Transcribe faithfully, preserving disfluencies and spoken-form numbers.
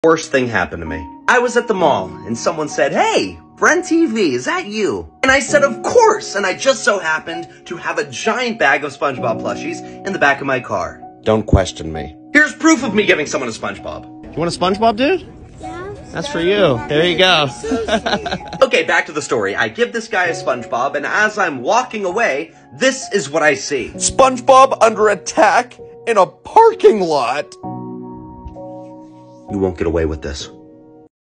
Worst thing happened to me. I was at the mall, and someone said, "Hey, Bren T V, is that you?" And I said, "Of course," and I just so happened to have a giant bag of SpongeBob plushies in the back of my car. Don't question me. Here's proof of me giving someone a SpongeBob. You want a SpongeBob, dude? Yeah. That's for you. There you go. Okay, back to the story. I give this guy a SpongeBob, and as I'm walking away, this is what I see. SpongeBob under attack in a parking lot. You won't get away with this.